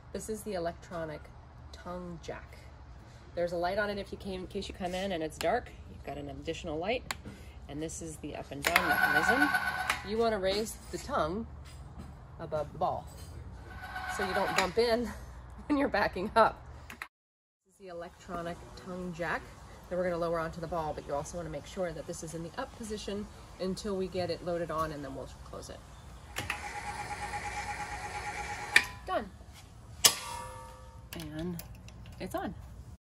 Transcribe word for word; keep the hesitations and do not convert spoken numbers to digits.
This is the electronic tongue jack. There's a light on it if you came, in case you come in and it's dark. You've got an additional light. And this is the up and down mechanism. You want to raise the tongue above the ball so you don't bump in when you're backing up. This is the electronic tongue jack that we're going to lower onto the ball, but you also want to make sure that this is in the up position until we get it loaded on, and then we'll close it. Done. And it's on.